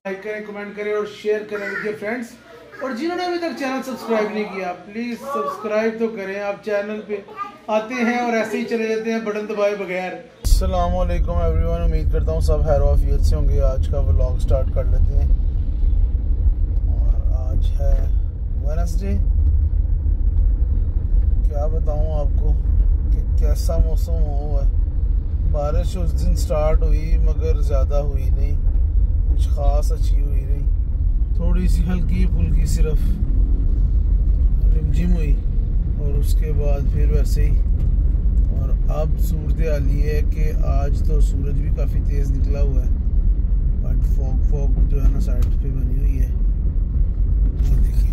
Like करें, comment करें और शेयर करें विद योर फ्रेंड्स। और जिन्होंने अभी तक चैनल सब्सक्राइब नहीं किया प्लीज़ सब्सक्राइब तो करें। आप चैनल पे आते हैं और ऐसे ही चले जाते हैं बटन दबाए बगैर। अस्सलाम वालेकुम एवरीवन, उम्मीद करता हूँ सब खैर आफियत से होंगे। आज का व्लॉग स्टार्ट कर लेते हैं और आज है वेडनेसडे। क्या बताऊँ आपको कि कैसा मौसम हुआ है। बारिश उस दिन स्टार्ट हुई मगर ज़्यादा हुई नहीं, कुछ ख़ास अच्छी हुई नहीं, थोड़ी सी हल्की फुल्की सिर्फ रिमझिम हुई और उसके बाद फिर वैसे ही। और अब सूरत हाल ये है कि आज तो सूरज भी काफ़ी तेज़ निकला हुआ है, बट फॉग जो है ना साइड पे बनी हुई है। ये देखिए,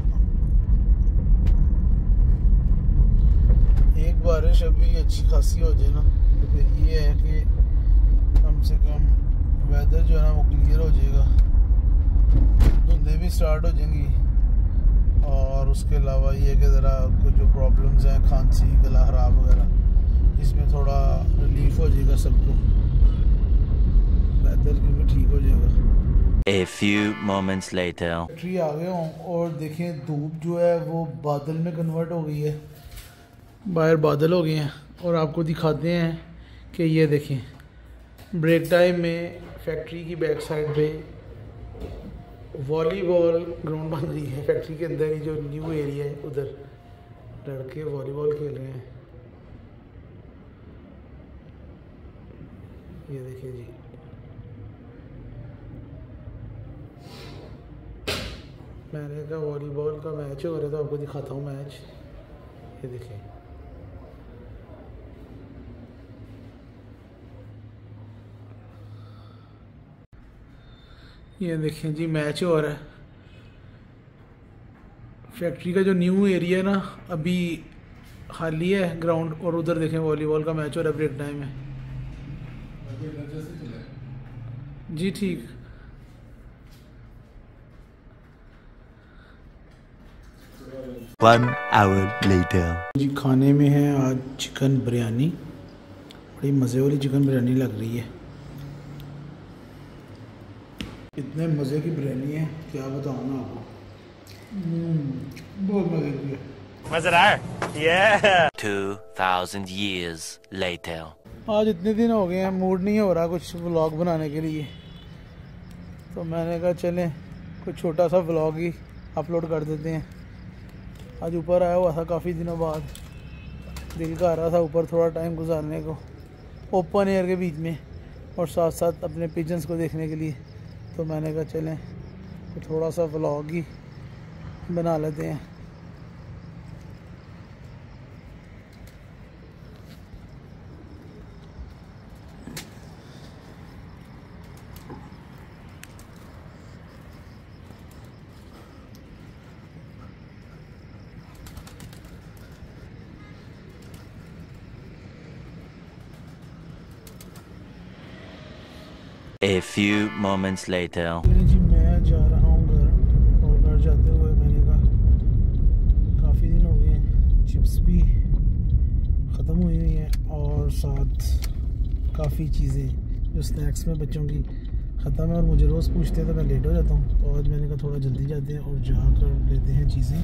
एक बारिश अभी अच्छी खासी हो जाए ना तो फिर ये है कि कम से कम वेदर जो है ना वो क्लियर हो जाएगा, धुंधें भी स्टार्ट हो जाएंगी। और उसके अलावा ये कि ज़रा कुछ जो प्रॉब्लम्स हैं, खांसी, गला ख़राब वगैरह, इसमें थोड़ा रिलीफ हो जाएगा सबको, वेदर भी ठीक हो जाएगा। A few moments later. Tree आ गए हों और देखें धूप जो है वो बादल में कन्वर्ट हो गई है, बाहर बादल हो गए हैं। और आपको दिखाते हैं कि ये देखें ब्रेक टाइम में फैक्ट्री की बैक साइड पे वॉलीबॉल ग्राउंड बन रही है। फैक्ट्री के अंदर ही जो न्यू एरिया है उधर लड़के वॉलीबॉल खेल रहे हैं। ये देखिए जी, मैंने कहा वॉलीबॉल का मैच हो रहा है तो आपको दिखाता हूँ मैच। ये देखिए, ये देखें जी मैच हो रहा है। फैक्ट्री का जो न्यू एरिया है ना अभी खाली है ग्राउंड, और उधर देखें वॉलीबॉल का मैच हो रहा है, ब्रेक टाइम है जी। ठीक, One hour later. जी खाने में है आज चिकन बिरयानी, बड़ी मज़े वाली चिकन बिरयानी लग रही है। इतने मज़े की बिरयानी है क्या बताऊँ ना आपको, बहुत मज़े की है। मज़ा आ रहा है? Yeah. 2000 years later. आज इतने दिन हो गए हैं, मूड नहीं हो रहा कुछ व्लॉग बनाने के लिए, तो मैंने कहा चलें कुछ छोटा सा व्लॉग ही अपलोड कर देते हैं। आज ऊपर आया हुआ था काफ़ी दिनों बाद, दिल का आ रहा था ऊपर थोड़ा टाइम गुजारने को ओपन एयर के बीच में, और साथ साथ अपने पिजन्स को देखने के लिए। तो मैंने कहा चलें तो थोड़ा सा व्लॉग ही बना लेते हैं। A few moments later. जी मैं जा रहा हूँ घर, और घर जाते हुए मैंने कहा काफ़ी दिन हो गए हैं, चिप्स भी ख़त्म हुई हुई हैं और साथ काफ़ी चीज़ें जो स्नैक्स में बच्चों की ख़त्म है, और मुझे रोज़ पूछते हैं तो मैं लेट हो जाता हूँ। तो आज मैंने कहा थोड़ा जल्दी जाते हैं और जाकर लेते हैं चीज़ें।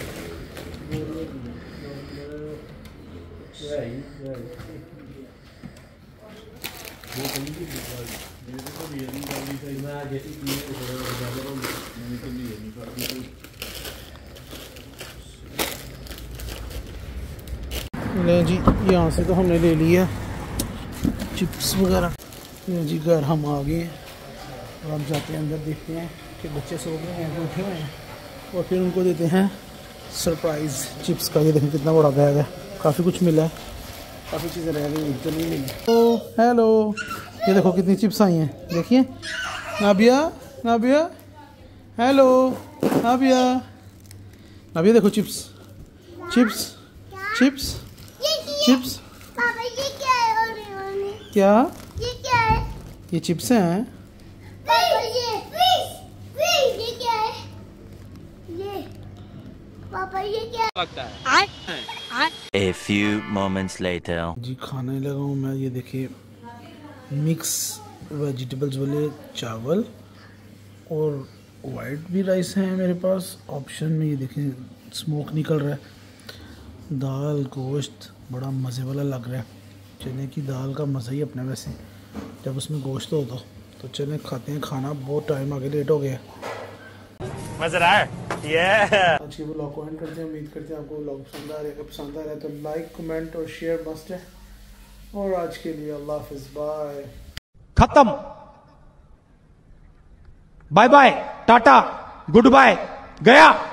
ले जी, यहाँ से तो हमने ले लिया चिप्स वगैरह। ये जी घर हम आ गए हैं और हम जाते हैं अंदर, देखते हैं कि बच्चे सो गए हैं, उठे हुए हैं, और फिर उनको देते हैं सरप्राइज़ चिप्स का। ये देखें कितना बड़ा बैग है, काफ़ी कुछ मिला है, काफ़ी चीज़ें रह गई तो नहीं मिली। तो हेलो, ये देखो कितनी चिप्स आई हैं, देखिए। नाबिया, नाबिया, हेलो नाबिया, नाबिया देखो चिप्स, चिप्स, चिप्स, चिप्स। पापा ये क्या है? क्या ये क्या है? ये चिप्स हैं? पापा ये क्या है? ये पापा ये क्या लगता है? A few moments later. जी खाने लगा हूँ मैं। ये देखिए मिक्स वेजिटेबल्स वाले चावल और वाइट भी राइस हैं मेरे पास ऑप्शन में। ये देखें स्मोक निकल रहा है। दाल गोश्त बड़ा मज़े वाला लग रहा है। चने की दाल का मज़ा ही अपने वैसे जब उसमें गोश्त हो तो चने खाते हैं। खाना बहुत टाइम आगे लेट हो गया। मज़ा आ रहा है। आज के व्लॉग को एंड करते हैं। उम्मीद करते हैं आपको व्लॉग पसंद आ रहा है। अगर पसंद आ रहा है तो लाइक कमेंट और शेयर मस्ट है। और आज के लिए अल्लाह हाफिज़, बाय। खत्म, bye bye, tata, good bye, गया।